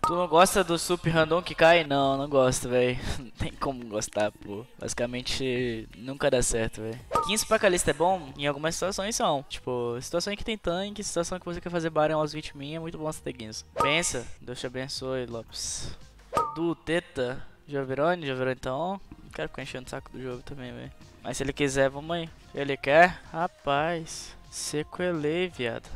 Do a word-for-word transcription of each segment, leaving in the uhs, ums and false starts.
Tu não gosta do sup random que cai? Não, não gosto, velho. Não tem como gostar, pô. Basicamente, nunca dá certo, velho. quinze pra Kalista é bom? Em algumas situações são. Tipo, situação que tem tanque, situação que você quer fazer barão aos vinte min, é muito bom você ter quinze. Pensa, Deus te abençoe, Lopes. Du, Teta, Joverone, Joverone então. Não quero ficar enchendo o saco do jogo também, velho. Mas se ele quiser, vamos aí. Ele quer? Rapaz, sequelei, viado.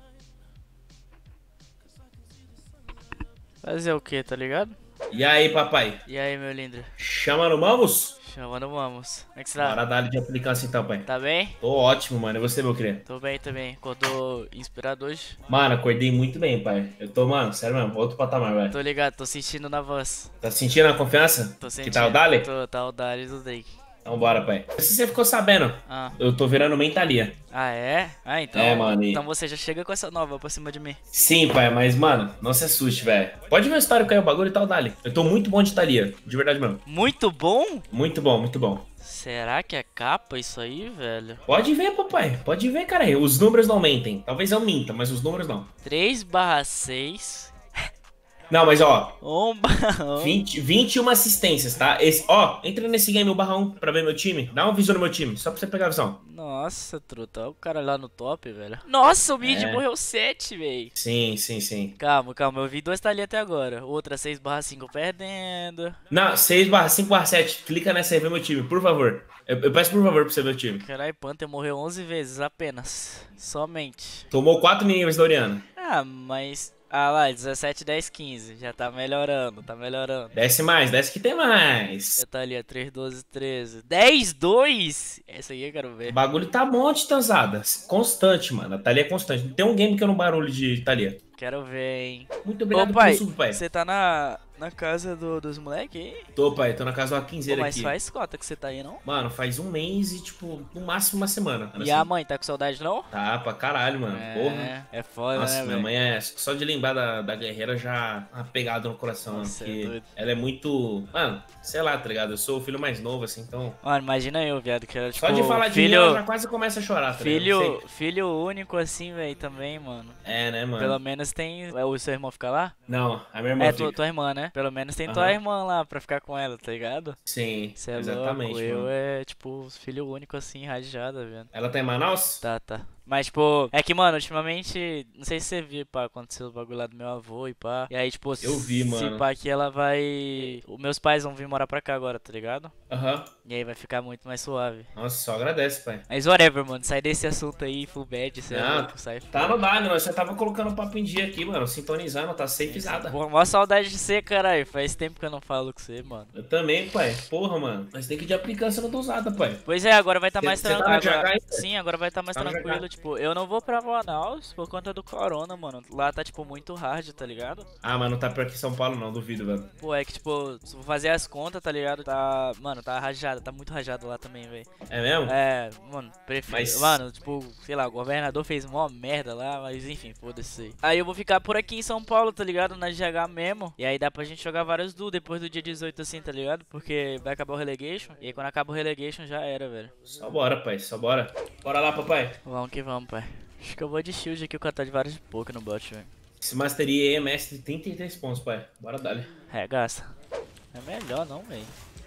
Fazer o que, tá ligado? E aí, papai? E aí, meu lindo? Chama no Mamos? Chamando vamos. Como é que você tá? Bora dar de aplicância então, pai. Tá bem? Tô ótimo, mano. E você, meu querido? Tô bem também. Acordou inspirado hoje? Mano, acordei muito bem, pai. Eu tô, mano, sério mesmo, outro patamar, velho. Tô ligado, tô sentindo na voz. Tá sentindo a confiança? Tô sentindo. Que tá o Dali? Tô, tá o Dali do Drake. Então bora, pai. Se você ficou sabendo, Ah. eu tô virando mentalia. Ah, é? Ah, então. É, mano, e- Então você já chega com essa nova pra cima de mim. Sim, pai, mas, mano, não se assuste, velho. Pode ver a história que é o bagulho e tal, Dali. Eu tô muito bom de Thalia, de verdade mesmo. Muito bom? Muito bom, muito bom. Será que é capa isso aí, velho? Pode ver, papai. Pode ver, cara. Os números não mentem. Talvez eu minta, mas os números não. três barra seis. Não, mas ó, um barra um. vinte, vinte e uma assistências, tá? Esse, ó, entra nesse game o barra um pra ver meu time. Dá uma visão no meu time, só pra você pegar a visão. Nossa, truta. Olha o cara lá no top, velho. Nossa, o mid É. morreu sete, velho. Sim, sim, sim. Calma, calma. Eu vi dois tá ali até agora. Outra seis barra cinco perdendo. Não, seis barra cinco barra sete. Clica nessa aí e vê meu time, por favor. Eu, eu peço por favor pra você ver o time. Caralho, Panther morreu onze vezes apenas. Somente. Tomou quatro níveis da Oriana. Ah, mas... Ah lá, dezessete, dez, quinze. Já tá melhorando, tá melhorando. Desce mais, desce que tem mais. Já tá ali, ó, três, doze, treze. dez, dois! Essa aí eu quero O ver. bagulho tá bom de Tanzada. Constante, mano. A Thalia é constante. Não tem um game que eu não barulho de Thalia. Quero ver, hein. Muito Ô, obrigado pai, pelo sub, pai. você tá na, na casa do, dos moleque aí? Tô, pai. Tô na casa da Pô, quinzeira mas aqui. faz cota que você tá aí, não? Mano, faz um mês e, tipo, no máximo uma semana. E a mãe, tá com saudade, não? Tá, pra caralho, mano. Porra. É, é foda, Nossa, né, minha velho? mãe é. Só de lembrar da, da guerreira já uma pegada no coração, mano. Nossa, é Porque doido. ela é muito. Mano, sei lá, tá ligado? Eu sou o filho mais novo, assim, então. Mano, imagina eu, viado, que era tipo... Só de falar de mim, filho, ela já quase começa a chorar, tá ligado? filho, Não sei. filho único assim, velho, também, mano. É, né, mano? Pelo menos tem... É, o seu irmão fica lá? Não, a minha irmã. É, fica. tua, tua irmã, né? Pelo menos tem tua Aham. irmã lá pra ficar com ela, tá ligado? Sim, Cê é exatamente, louco, eu mano. é, tipo, filho único assim, rajada, velho. Ela tá em Manaus? Tá, tá. Mas, tipo, é que, mano, ultimamente, não sei se você viu, pá, aconteceu o bagulho lá do meu avô e pá. E aí, tipo, Eu vi, se mano. pá que ela vai... Os meus pais vão vir morar pra cá agora, tá ligado? Aham. E aí vai ficar muito mais suave. Nossa, só agradece, pai. Mas whatever, mano, sai desse assunto aí, full bad, cê é Não, louco, sai Tá fora. no dado, nós já tava colocando o papo em dia aqui, mano. Sintonizando, tá safezada. Pô, mó saudade de você, caralho. Faz tempo que eu não falo com você, mano. Eu também, pai. Porra, mano. Nós tem que ir de aplicância no dosada, pai. Pois é, agora vai estar tá Cê- mais cê tá tranquilo. no J H ainda? Sim, agora vai estar tá mais Tá no tranquilo. J H? Tipo, eu não vou pra Manaus por conta do corona, mano. Lá tá, tipo, muito hard, tá ligado? Ah, mas não tá por aqui em São Paulo, não, duvido, velho. Pô, é que, tipo, se eu fazer as contas, tá ligado? Tá. Mano, tá rajado, tá muito rajado lá também, velho. É mesmo? É, mano, prefiro. Mas- Mano, tipo, sei lá, o governador fez mó merda lá, mas enfim, foda-se aí. Aí eu vou ficar por aqui em São Paulo, tá ligado? Na G H mesmo. E aí dá pra gente jogar vários duos depois do dia dezoito, assim, tá ligado? Porque vai acabar o relegation. E aí quando acaba o relegation já era, velho. Só bora, pai, só bora. Bora lá, papai. Vamos que vamos, pai. Acho que eu vou de shield aqui, o cara tá de vários de pouco no bot, velho. Esse Mastery E M S de trinta e três pontos, pai. Bora dali. Regaça. É melhor não, velho.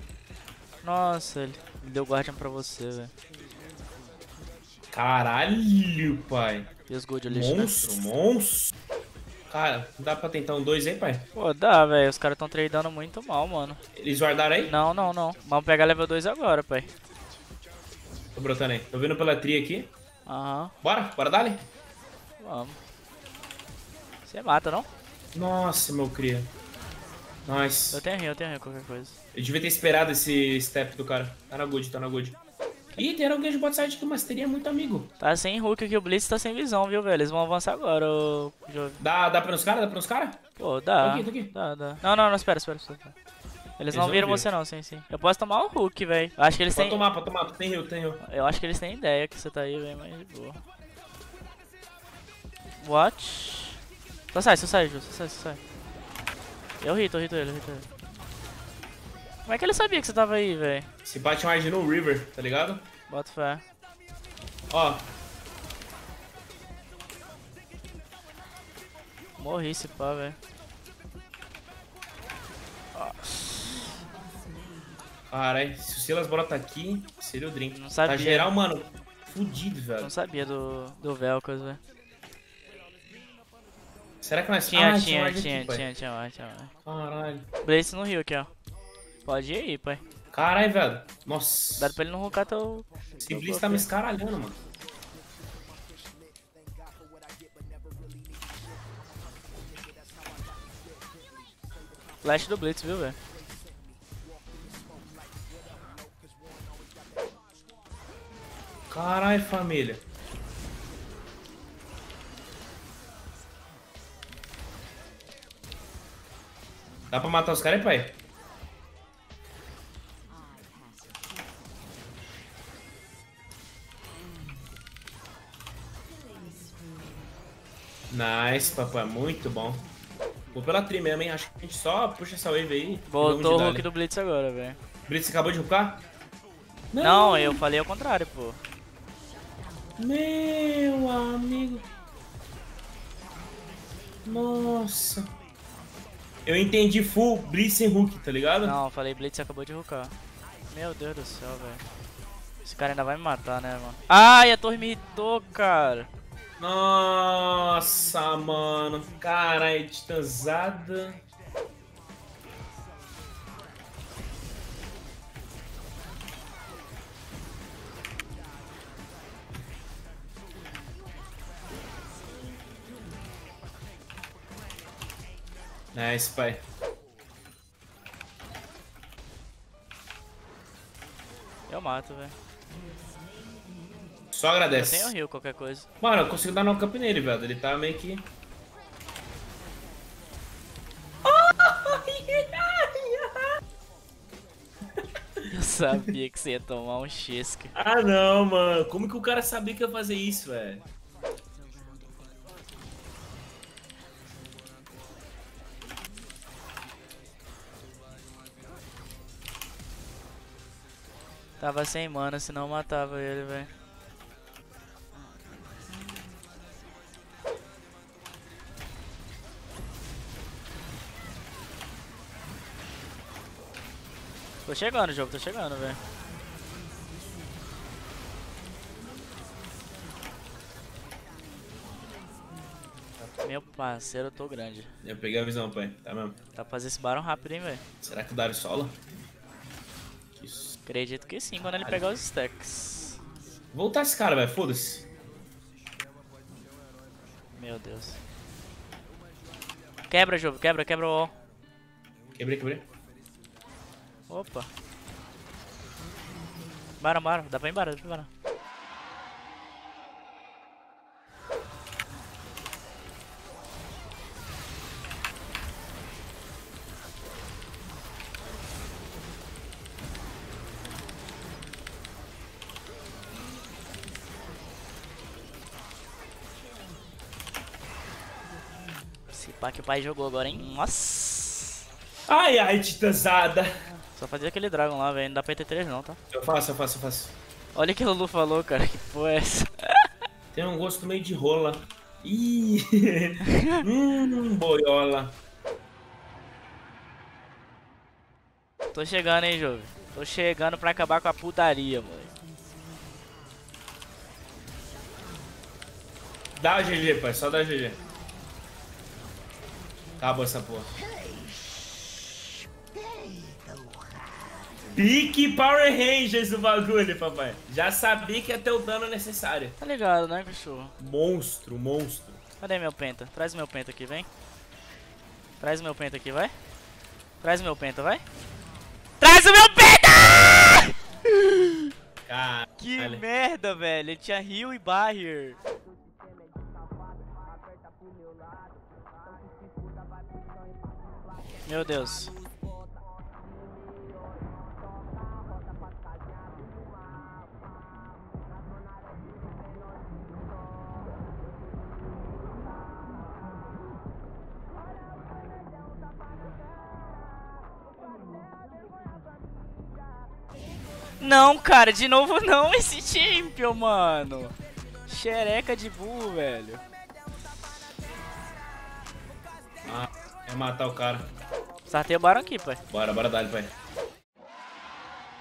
Nossa, ele ele deu guardian pra você, velho. Caralho, pai. E os gold lixo, né? Monstro, monstro. Cara, não dá pra tentar um dois aí, pai? Pô, dá, velho. Os caras tão tradando muito mal, mano. Eles guardaram aí? Não, não, não. Vamos pegar level dois agora, pai. Tô brotando aí. Tô vindo pela tri aqui. Aham, Bora, bora dali. vamos. Você mata, não? Nossa, meu cria. Nice. Eu tenho rio, eu tenho rio, qualquer coisa. Eu devia ter esperado esse step do cara. Tá na good, tá na good. Ih, tem alguém de bot side que o Mastery é muito amigo. Tá sem hook aqui, o Blitz tá sem visão, viu, velho? Eles vão avançar agora, ô jovem. Dá, dá pra nos caras? Dá pra nos caras? Pô, dá. Tô aqui, tô aqui. Dá, dá. Não, não, não, espera, espera, espera. Eles, Eles não não viram viram. você não, sim, sim. Eu posso tomar o hook, velho. Acho que eles Pode têm... tomar, pode tomar. Tem heal, tem heal. Eu acho que eles têm ideia que você tá aí, velho, mas de boa. What? Só sai, só sai, Ju, só sai, só sai. Eu hito, eu hito ele, eu hito ele. Como é que ele sabia que você tava aí, velho? Se bate mais no River, tá ligado? Bota fé. Ó, Morri esse pá, velho. Caralho, se o Silas brota aqui, seria o Dream. Não sabia. Tá geral, mano, fudido, velho. Não sabia do, do Velcos, velho. Será que nós... Tinha, ah, tinha, mais tinha, aqui, pai. tinha, tinha, tinha, tinha. Caralho. Blaze no rio aqui, ó. Pode ir aí, pai. Caralho, velho. Nossa. Dá pra ele não roncar teu... Esse teu Blitz corpo tá me aí. escaralhando, mano. Flash do Blitz, viu, velho? Caralho, família. Dá pra matar os caras aí, pai? Nice, papai. Muito bom. Vou pela tri mesmo, hein? Acho que a gente só puxa essa wave aí. Voltou o hook do Blitz agora, velho. Blitz acabou de hoocar? Não, eu falei ao contrário, pô. Meu amigo. Nossa. Eu entendi full Blitz sem hook, tá ligado? Não, eu falei Blitz acabou de hoocar. Meu Deus do céu, velho. Esse cara ainda vai me matar, né, mano? Ai, a torre me irritou, cara. Nossa, mano. Caralho, titãzada. Nice, pai. Eu mato, velho. Só Eu agradece. tenho heal, qualquer coisa. Mano, eu consigo dar knock-up nele, velho. Ele tá meio que... Eu sabia que você ia tomar um xisque. Ah, não, mano. Como que o cara sabia que ia fazer isso, velho? Tava sem mana, senão eu matava ele, velho. Tô chegando o jogo, tô chegando, velho. Meu parceiro, eu tô grande. Eu peguei a visão, pai. Tá mesmo. Dá pra fazer esse barão rápido, hein, velho. Será que o Darius sola? Isso. Acredito que sim, quando ele pegar os stacks. Voltar esse cara, velho. Foda-se. Meu Deus. Quebra, jogo, quebra, quebra o wall. Quebrei, quebrei. Opa. Barão, barão, dá pra ir barão, dá pra ir barão. Esse pá que o pai jogou agora, hein? Nossa. Ai, ai, titãzada. Só fazer aquele dragon lá, velho. Não dá pra ir T três não, tá? Eu faço, eu faço, eu faço. Olha o que o Lulu falou, cara. Que porra é essa? Tem um gosto meio de rola. Ih. hum, boiola. Tô chegando, hein, jovem. Tô chegando pra acabar com a putaria, mano. Dá o G G, pai. Só dá o G G. Acabou essa porra. Pique Power Rangers o bagulho, papai. Já sabia que ia ter o dano necessário. Tá ligado, né, cachorro? Monstro, monstro. Cadê meu penta? Traz meu penta aqui, vem. Traz meu penta aqui, vai. Traz meu penta, vai. Traz o meu penta! Caralho. Que merda, velho. Ele tinha heal e barrier. Meu Deus. Não, cara, de novo não esse champion, mano. Xereca de burro, velho. Ah, é matar o cara. Sartei o barão aqui, pai. Bora, bora dar, pai.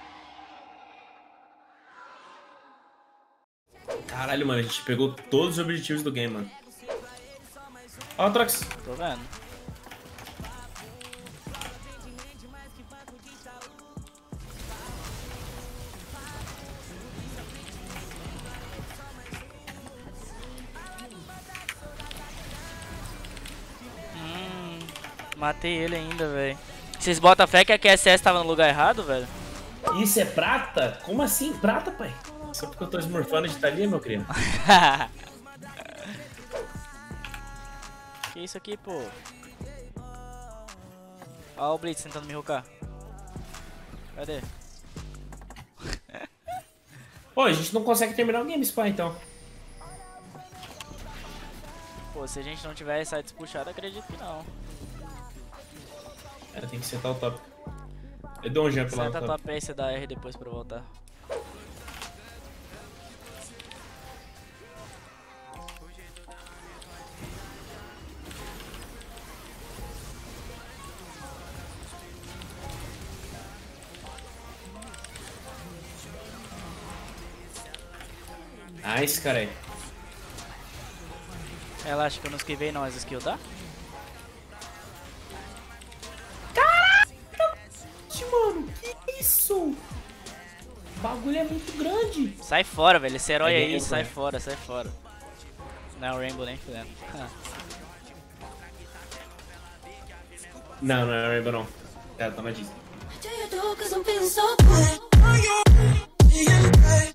Caralho, mano, a gente pegou todos os objetivos do game, mano. Ó, Trox. Tô vendo. Hum, matei ele ainda, velho. Vocês botam fé que a Q S S tava no lugar errado, velho? Isso é prata? Como assim prata, pai? Só porque eu tô smurfando de Thalia, meu querido? Que isso aqui, pô? Ó o Blitz tentando me hoocar. Cadê? Pô, a gente não consegue terminar o game, Spy, então. Pô, se a gente não tiver sites puxados, acredito que não. É, tem que setar o top. Eu dou um jump lá no Senta top. tua P e você dá R depois pra voltar. Nice, cara aí. Relaxa que eu não esquivei não as skills, tá? Mano, que isso? O bagulho é muito grande. Sai fora, velho. Esse herói É aí, game, sai né? fora, sai fora. Não é o Rainbow nem fudendo. Não, não é Rainbow não. Cara, tá na Disney. Do you do 'cause I'm feeling so good.